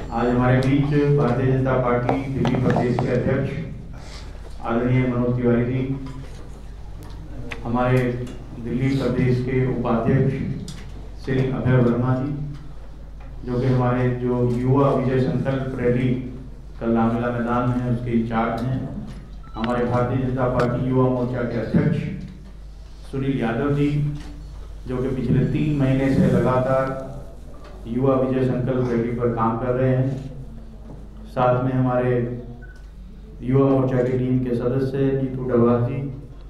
आज हमारे बीच भारतीय जनता पार्टी दिल्ली प्रदेश के अध्यक्ष आदरणीय मनोज तिवारी जी, हमारे दिल्ली प्रदेश के उपाध्यक्ष श्री अभय वर्मा जी, जो कि हमारे जो युवा विजय संकल्प रैली कल रामलीला मैदान में उसके इंचार्ज हैं, हमारे भारतीय जनता पार्टी युवा मोर्चा के अध्यक्ष सुनील यादव जी, जो कि पिछले 3 महीने से लगातार युवा विजय संकल्प रैली पर काम कर रहे हैं। साथ में हमारे युवा मोर्चा की टीम के सदस्य नीतू डबा जी,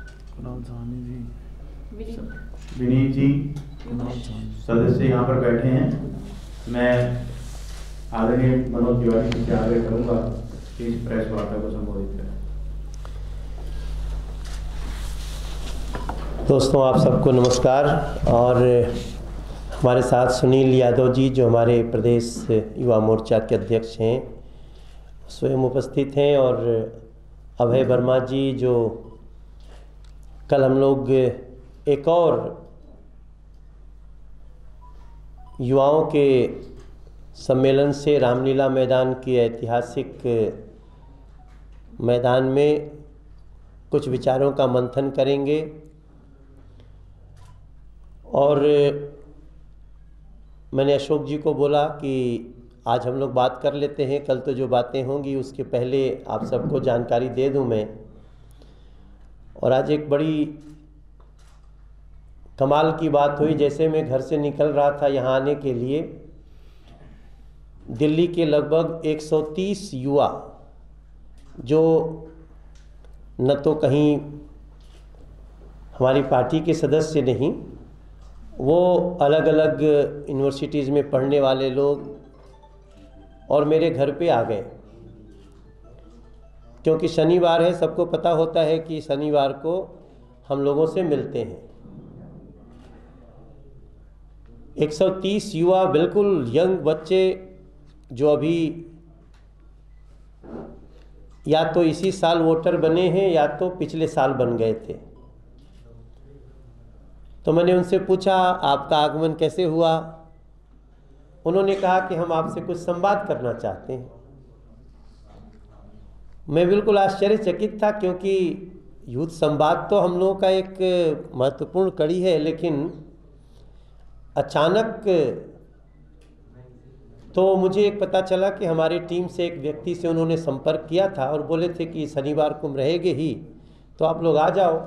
विनीत जी सदस्य यहाँ पर बैठे हैं। मैं आदरणीय मनोज तिवारी जी से आग्रह करूँगा कि इस प्रेस वार्ता को संबोधित करें। दोस्तों, आप सबको नमस्कार। और हमारे साथ सुनील यादव जी, जो हमारे प्रदेश युवा मोर्चा के अध्यक्ष हैं, स्वयं उपस्थित हैं, और अभय वर्मा जी, जो कल हम लोग एक और युवाओं के सम्मेलन से रामलीला मैदान के ऐतिहासिक मैदान में कुछ विचारों का मंथन करेंगे। और मैंने अशोक जी को बोला कि आज हम लोग बात कर लेते हैं, कल तो जो बातें होंगी उसके पहले आप सबको जानकारी दे दूं मैं। और आज एक बड़ी कमाल की बात हुई। जैसे मैं घर से निकल रहा था यहाँ आने के लिए, दिल्ली के लगभग 130 युवा, जो न तो कहीं हमारी पार्टी के सदस्य नहीं, वो अलग अलग यूनिवर्सिटीज़ में पढ़ने वाले लोग, और मेरे घर पे आ गए। क्योंकि शनिवार है, सबको पता होता है कि शनिवार को हम लोगों से मिलते हैं। 130 युवा, बिल्कुल यंग बच्चे, जो अभी या तो इसी साल वोटर बने हैं या तो पिछले साल बन गए थे। तो मैंने उनसे पूछा, आपका आगमन कैसे हुआ? उन्होंने कहा कि हम आपसे कुछ संवाद करना चाहते हैं। मैं बिल्कुल आश्चर्यचकित था, क्योंकि यूथ संवाद तो हम लोगों का एक महत्वपूर्ण कड़ी है, लेकिन अचानक तो मुझे एक पता चला कि हमारी टीम से एक व्यक्ति से उन्होंने संपर्क किया था और बोले थे कि शनिवार को रहेंगे ही, तो आप लोग आ जाओ।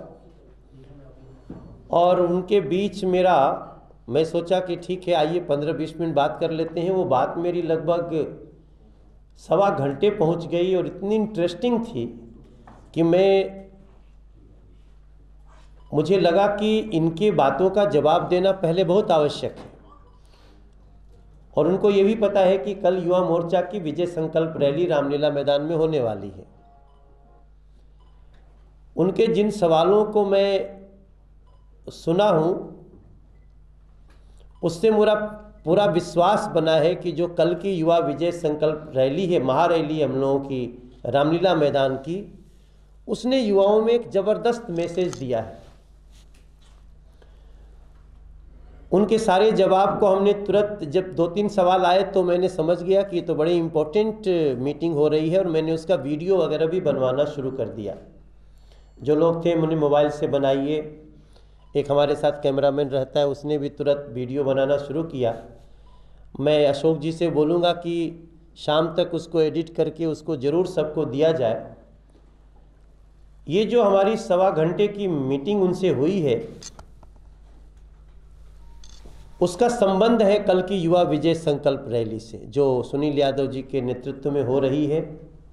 और उनके बीच मैं सोचा कि ठीक है, आइए 15-20 मिनट बात कर लेते हैं। वो बात मेरी लगभग 1.25 घंटे पहुंच गई, और इतनी इंटरेस्टिंग थी कि मुझे लगा कि इनके बातों का जवाब देना पहले बहुत आवश्यक है। और उनको ये भी पता है कि कल युवा मोर्चा की विजय संकल्प रैली रामलीला मैदान में होने वाली है। उनके जिन सवालों को मैं सुना हूँ, उससे मेरा पूरा विश्वास बना है कि जो कल की युवा विजय संकल्प रैली है, महारैली हम लोगों की रामलीला मैदान की, उसने युवाओं में एक ज़बरदस्त मैसेज दिया है। उनके सारे जवाब को हमने तुरंत, जब 2-3 सवाल आए तो मैंने समझ गया कि ये तो बड़ी इम्पोर्टेंट मीटिंग हो रही है, और मैंने उसका वीडियो वगैरह भी बनवाना शुरू कर दिया। जो लोग थे, मैंने मोबाइल से बनाइए। एक हमारे साथ कैमरामैन रहता है, उसने भी तुरंत वीडियो बनाना शुरू किया। मैं अशोक जी से बोलूँगा कि शाम तक उसको एडिट करके उसको ज़रूर सबको दिया जाए। ये जो हमारी 1.25 घंटे की मीटिंग उनसे हुई है, उसका संबंध है कल की युवा विजय संकल्प रैली से, जो सुनील यादव जी के नेतृत्व में हो रही है।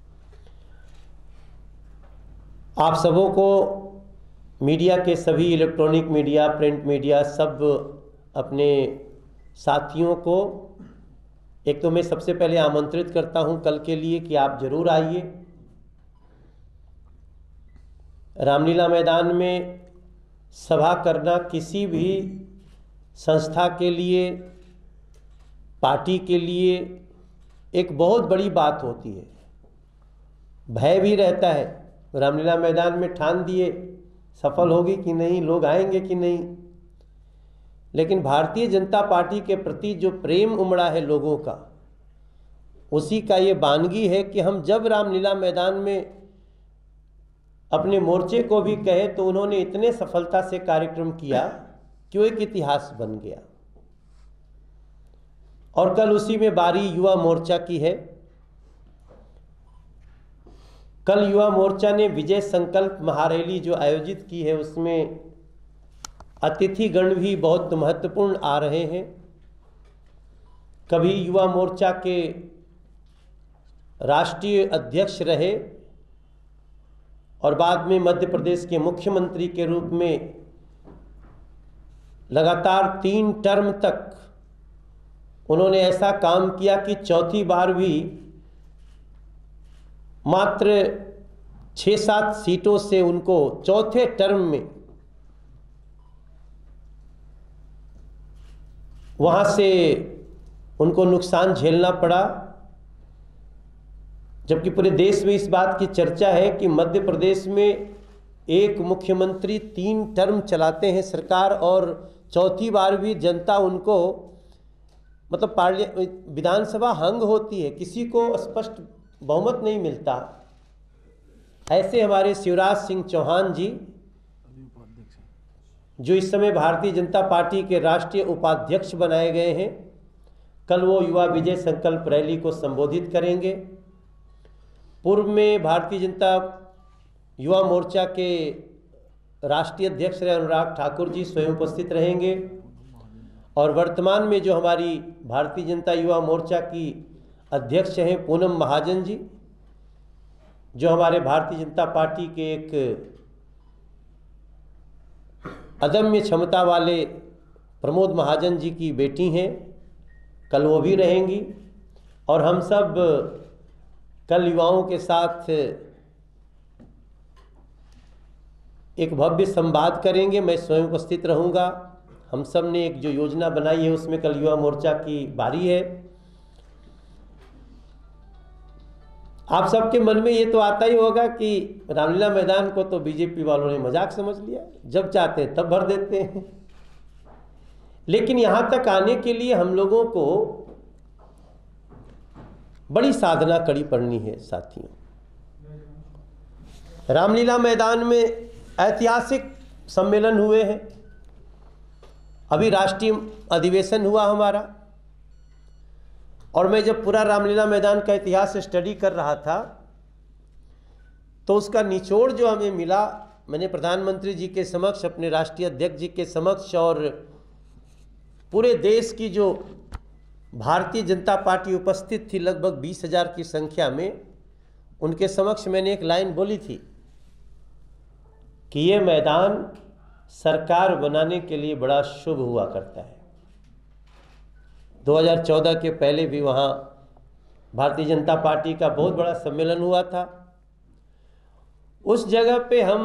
आप सबों को, मीडिया के सभी, इलेक्ट्रॉनिक मीडिया, प्रिंट मीडिया, सब अपने साथियों को एक तो मैं सबसे पहले आमंत्रित करता हूं कल के लिए कि आप जरूर आइए। रामलीला मैदान में सभा करना किसी भी संस्था के लिए, पार्टी के लिए एक बहुत बड़ी बात होती है। भय भी रहता है, रामलीला मैदान में ठान दिए, सफल होगी कि नहीं, लोग आएंगे कि नहीं। लेकिन भारतीय जनता पार्टी के प्रति जो प्रेम उमड़ा है लोगों का, उसी का ये बानगी है कि हम जब रामलीला मैदान में अपने मोर्चे को भी कहे तो उन्होंने इतने सफलता से कार्यक्रम किया कि वो एक इतिहास बन गया। और कल उसी में बारी युवा मोर्चा की है। कल युवा मोर्चा ने विजय संकल्प महारैली जो आयोजित की है उसमें अतिथिगण भी बहुत महत्वपूर्ण आ रहे हैं। कभी युवा मोर्चा के राष्ट्रीय अध्यक्ष रहे और बाद में मध्य प्रदेश के मुख्यमंत्री के रूप में लगातार 3 टर्म तक उन्होंने ऐसा काम किया कि चौथी बार भी मात्र 6-7 सीटों से उनको चौथे टर्म में वहां से उनको नुकसान झेलना पड़ा। जबकि पूरे देश में इस बात की चर्चा है कि मध्य प्रदेश में एक मुख्यमंत्री 3 टर्म चलाते हैं सरकार और चौथी बार भी जनता उनको मतलब विधानसभा हंग होती है, किसी को स्पष्ट बहुमत नहीं मिलता। ऐसे हमारे शिवराज सिंह चौहान जी जो इस समय भारतीय जनता पार्टी के राष्ट्रीय उपाध्यक्ष बनाए गए हैं, कल वो युवा विजय संकल्प रैली को संबोधित करेंगे। पूर्व में भारतीय जनता युवा मोर्चा के राष्ट्रीय अध्यक्ष रहे अनुराग ठाकुर जी स्वयं उपस्थित रहेंगे और वर्तमान में जो हमारी भारतीय जनता युवा मोर्चा की अध्यक्ष हैं पूनम महाजन जी, जो हमारे भारतीय जनता पार्टी के एक अदम्य क्षमता वाले प्रमोद महाजन जी की बेटी हैं, कल वो भी रहेंगी। और हम सब कल युवाओं के साथ एक भव्य संवाद करेंगे। मैं स्वयं उपस्थित रहूँगा। हम सब ने एक जो योजना बनाई है उसमें कल युवा मोर्चा की बारी है। आप सबके मन में ये तो आता ही होगा कि रामलीला मैदान को तो बीजेपी वालों ने मजाक समझ लिया, जब चाहते हैं तब भर देते हैं। लेकिन यहाँ तक आने के लिए हम लोगों को बड़ी साधना कड़ी पड़नी है साथियों। रामलीला मैदान में ऐतिहासिक सम्मेलन हुए हैं। अभी राष्ट्रीय अधिवेशन हुआ हमारा, और मैं जब पूरा रामलीला मैदान का इतिहास स्टडी कर रहा था तो उसका निचोड़ जो हमें मिला, मैंने प्रधानमंत्री जी के समक्ष, अपने राष्ट्रीय अध्यक्ष जी के समक्ष और पूरे देश की जो भारतीय जनता पार्टी उपस्थित थी लगभग 20,000 की संख्या में, उनके समक्ष मैंने एक लाइन बोली थी कि ये मैदान सरकार बनाने के लिए बड़ा शुभ हुआ करता है। 2014 के पहले भी वहाँ भारतीय जनता पार्टी का बहुत बड़ा सम्मेलन हुआ था। उस जगह पे हम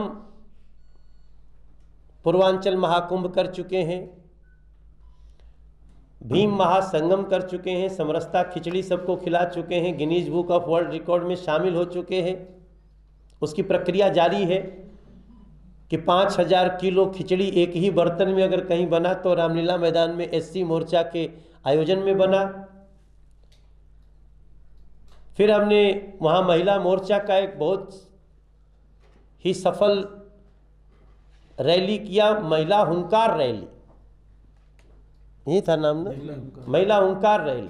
पूर्वांचल महाकुंभ कर चुके हैं, भीम महासंगम कर चुके हैं, समरसता खिचड़ी सबको खिला चुके हैं, Guinness book of world record में शामिल हो चुके हैं। उसकी प्रक्रिया जारी है कि 5,000 किलो खिचड़ी एक ही बर्तन में अगर कहीं बना तो रामलीला मैदान में एससी मोर्चा के आयोजन में बना। फिर हमने वहाँ महिला मोर्चा का एक बहुत ही सफल रैली किया, महिला हुंकार रैली, यही था नाम ना, महिला हुंकार रैली।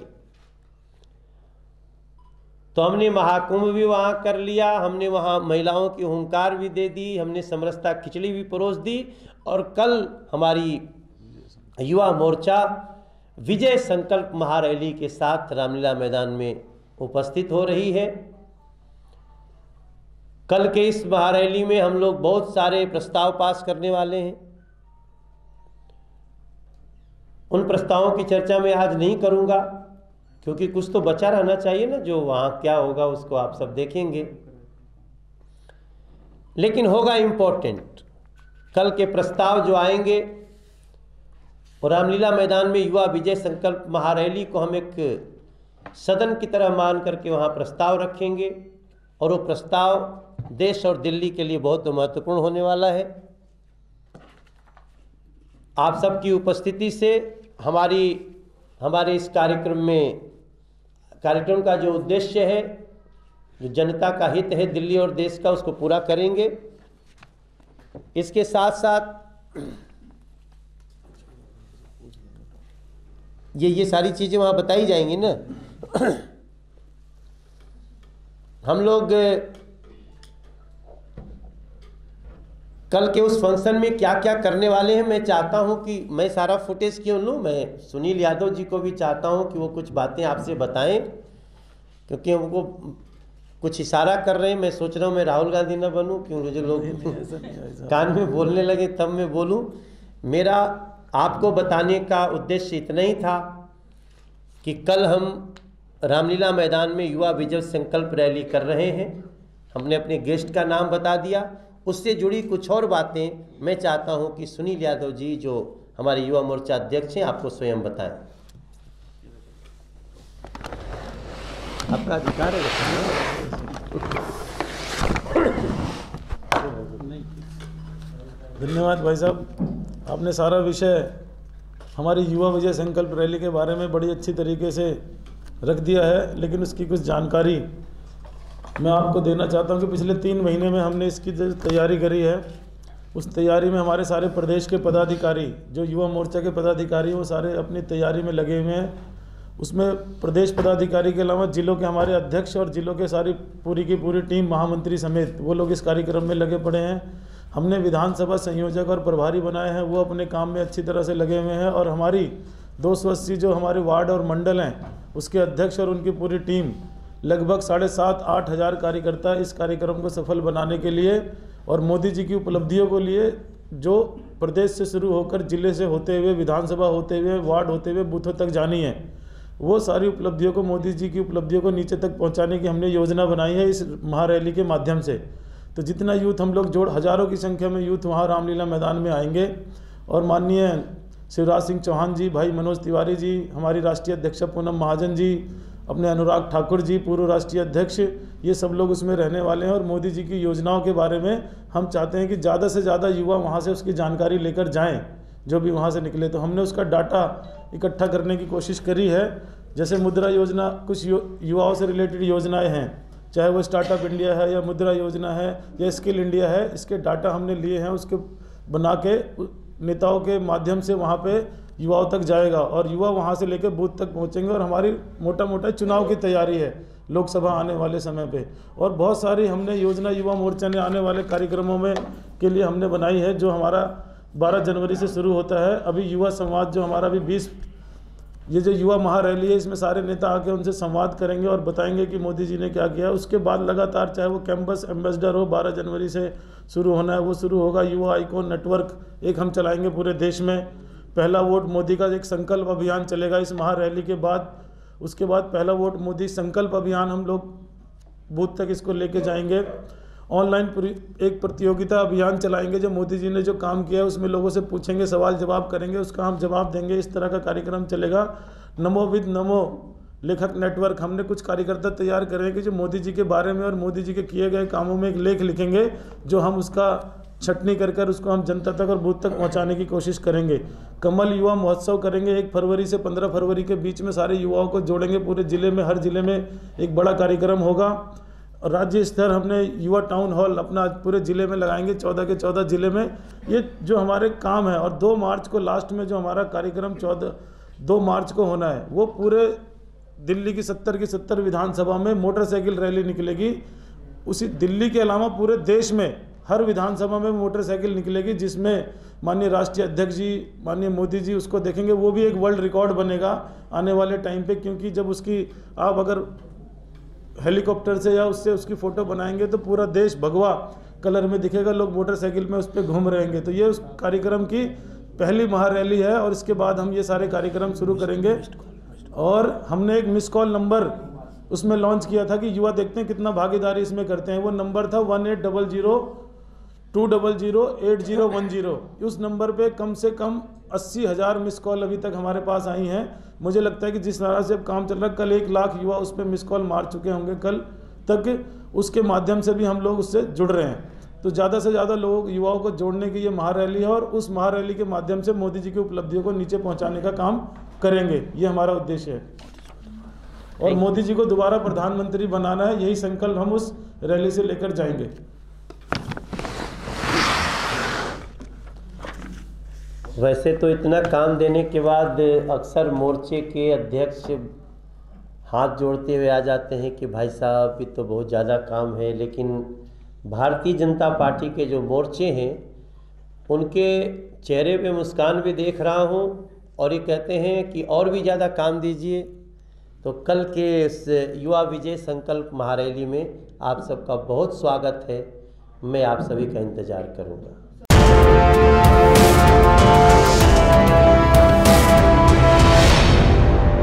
तो हमने महाकुंभ भी वहाँ कर लिया, हमने वहाँ महिलाओं की हुंकार भी दे दी, हमने समरसता खिचड़ी भी परोस दी। और कल हमारी युवा मोर्चा विजय संकल्प महारैली के साथ रामलीला मैदान में उपस्थित हो रही है। कल के इस महारैली में हम लोग बहुत सारे प्रस्ताव पास करने वाले हैं। उन प्रस्तावों की चर्चा मैं आज नहीं करूंगा क्योंकि कुछ तो बचा रहना चाहिए ना, जो वहाँ क्या होगा उसको आप सब देखेंगे। लेकिन होगा इम्पोर्टेंट, कल के प्रस्ताव जो आएंगे, और रामलीला मैदान में युवा विजय संकल्प महारैली को हम एक सदन की तरह मान करके वहाँ प्रस्ताव रखेंगे, और वो प्रस्ताव देश और दिल्ली के लिए बहुत महत्वपूर्ण होने वाला है। आप सबकी उपस्थिति से हमारे इस कार्यक्रम में कार्यक्रम का जो उद्देश्य है, जो जनता का हित है दिल्ली और देश का, उसको पूरा करेंगे। इसके साथ साथ ये सारी चीज़ें वहाँ बताई जाएंगी ना। हम लोग कल के उस फंक्शन में क्या क्या करने वाले हैं, मैं चाहता हूं कि मैं सारा फुटेज क्यों लूं, मैं सुनील यादव जी को भी चाहता हूं कि वो कुछ बातें आपसे बताएं, क्योंकि हमको कुछ इशारा कर रहे हैं। मैं सोच रहा हूं मैं राहुल गांधी ना बनूं, क्योंकि जो लोग कान में बोलने लगे तब मैं बोलूं। मेरा आपको बताने का उद्देश्य इतना ही था कि कल हम रामलीला मैदान में युवा विजय संकल्प रैली कर रहे हैं। हमने अपने गेस्ट का नाम बता दिया, उससे जुड़ी कुछ और बातें मैं चाहता हूं कि सुनील यादव जी जो हमारे युवा मोर्चा अध्यक्ष हैं आपको स्वयं बताएं। आपका अधिकार है। धन्यवाद भाई साहब, आपने सारा विषय हमारी युवा विजय संकल्प रैली के बारे में बड़ी अच्छी तरीके से रख दिया है, लेकिन उसकी कुछ जानकारी मैं आपको देना चाहता हूं कि पिछले 3 महीने में हमने इसकी जो तैयारी करी है, उस तैयारी में हमारे सारे प्रदेश के पदाधिकारी, जो युवा मोर्चा के पदाधिकारी हैं, वो सारे अपनी तैयारी में लगे हुए हैं। उसमें प्रदेश पदाधिकारी के अलावा जिलों के हमारे अध्यक्ष और जिलों के सारी पूरी की पूरी टीम, महामंत्री समेत, वो लोग इस कार्यक्रम में लगे पड़े हैं। हमने विधानसभा संयोजक और प्रभारी बनाए हैं, वो अपने काम में अच्छी तरह से लगे हुए हैं। और हमारी 280 जो हमारे वार्ड और मंडल हैं, उसके अध्यक्ष और उनकी पूरी टीम, लगभग 7,500-8 हज़ार कार्यकर्ता इस कार्यक्रम को सफल बनाने के लिए और मोदी जी की उपलब्धियों को लिए, जो प्रदेश से शुरू होकर जिले से होते हुए, विधानसभा होते हुए, वार्ड होते हुए बूथों तक जानी है, वो सारी उपलब्धियों को, मोदी जी की उपलब्धियों को नीचे तक पहुंचाने की हमने योजना बनाई है इस महारैली के माध्यम से। तो जितना यूथ हम लोग हज़ारों की संख्या में यूथ वहाँ रामलीला मैदान में आएंगे। और माननीय शिवराज सिंह चौहान जी, भाई मनोज तिवारी जी, हमारी राष्ट्रीय अध्यक्ष पूनम महाजन जी, अपने अनुराग ठाकुर जी पूर्व राष्ट्रीय अध्यक्ष, ये सब लोग उसमें रहने वाले हैं। और मोदी जी की योजनाओं के बारे में हम चाहते हैं कि ज़्यादा से ज़्यादा युवा वहाँ से उसकी जानकारी लेकर जाएं, जो भी वहाँ से निकले। तो हमने उसका डाटा इकट्ठा करने की कोशिश करी है। जैसे मुद्रा योजना, कुछ युवाओं से रिलेटेड योजनाएँ हैं, चाहे वो स्टार्टअप इंडिया है या मुद्रा योजना है या स्किल इंडिया है, इसके डाटा हमने लिए हैं, उसके बना के नेताओं के माध्यम से वहाँ पे युवाओं तक जाएगा और युवा वहाँ से लेकर बूथ तक पहुँचेंगे। और हमारी मोटा मोटा चुनाव की तैयारी है लोकसभा आने वाले समय पे, और बहुत सारी हमने योजना युवा मोर्चा ने आने वाले कार्यक्रमों में के लिए हमने बनाई है, जो हमारा 12 जनवरी से शुरू होता है। अभी युवा संवाद जो हमारा अभी 20, ये जो युवा महारैली है, इसमें सारे नेता आके उनसे संवाद करेंगे और बताएंगे कि मोदी जी ने क्या किया। उसके बाद लगातार, चाहे वो कैंपस एम्बेसडर हो, 12 जनवरी से शुरू होना है, वो शुरू होगा। युवा आइकॉन नेटवर्क एक हम चलाएंगे पूरे देश में। पहला वोट मोदी का एक संकल्प अभियान चलेगा इस महारैली के बाद। उसके बाद पहला वोट मोदी संकल्प अभियान हम लोग बूथ तक इसको लेके जाएंगे। ऑनलाइन एक प्रतियोगिता अभियान चलाएंगे, जो मोदी जी ने जो काम किया है उसमें लोगों से पूछेंगे, सवाल जवाब करेंगे, उसका हम जवाब देंगे। इस तरह का कार्यक्रम चलेगा। नमो विद नमो लेखक नेटवर्क, हमने कुछ कार्यकर्ता तैयार करेंगे जो मोदी जी के बारे में और मोदी जी के किए गए कामों में एक लेख लिखेंगे, जो हम उसका छटनी कर उसको हम जनता तक और बूथ तक पहुंचाने की कोशिश करेंगे। कमल युवा महोत्सव करेंगे 1 फरवरी से 15 फरवरी के बीच में, सारे युवाओं को जोड़ेंगे पूरे जिले में। हर जिले में एक बड़ा कार्यक्रम होगा। राज्य स्तर हमने युवा टाउन हॉल अपना पूरे जिले में लगाएंगे, 14 के 14 जिले में। ये जो हमारे काम है। और 2 मार्च को लास्ट में जो हमारा कार्यक्रम 2 मार्च को होना है, वो पूरे दिल्ली की 70 की 70 विधानसभा में मोटरसाइकिल रैली निकलेगी। उसी दिल्ली के अलावा पूरे देश में हर विधानसभा में मोटरसाइकिल निकलेगी, जिसमें माननीय राष्ट्रीय अध्यक्ष जी, माननीय मोदी जी उसको देखेंगे। वो भी एक वर्ल्ड रिकॉर्ड बनेगा आने वाले टाइम पे, क्योंकि जब उसकी आप अगर हेलीकॉप्टर से या उससे उसकी फ़ोटो बनाएंगे तो पूरा देश भगवा कलर में दिखेगा, लोग मोटरसाइकिल में उस पर घूम रहेंगे। तो ये उस कार्यक्रम की पहली महारैली है। और इसके बाद हम ये सारे कार्यक्रम शुरू करेंगे। और हमने एक मिस कॉल नंबर उसमें लॉन्च किया था कि युवा देखते हैं कितना भागीदारी इसमें करते हैं। वो नंबर था 1800-200-8010। उस नंबर पे कम से कम 80,000 मिस कॉल अभी तक हमारे पास आई हैं। मुझे लगता है कि जिस तरह से अब काम चल रहा है, कल 1 लाख युवा उस पर मिस कॉल मार चुके होंगे कल तक। उसके माध्यम से भी हम लोग उससे जुड़ रहे हैं। तो ज़्यादा से ज़्यादा लोग, युवाओं को जोड़ने की ये महारैली है। और उस महारैली के माध्यम से मोदी जी की उपलब्धियों को नीचे पहुँचाने का काम करेंगे, ये हमारा उद्देश्य है। और मोदी जी को दोबारा प्रधानमंत्री बनाना है, यही संकल्प हम उस रैली से लेकर जाएंगे। वैसे तो इतना काम देने के बाद अक्सर मोर्चे के अध्यक्ष हाथ जोड़ते हुए आ जाते हैं कि भाई साहब ये तो बहुत ज़्यादा काम है, लेकिन भारतीय जनता पार्टी के जो मोर्चे हैं उनके चेहरे पे मुस्कान भी देख रहा हूँ और ये कहते हैं कि और भी ज़्यादा काम दीजिए। तो कल के इस युवा विजय संकल्प महारैली में आप सबका बहुत स्वागत है। मैं आप सभी का इंतज़ार करूँगा।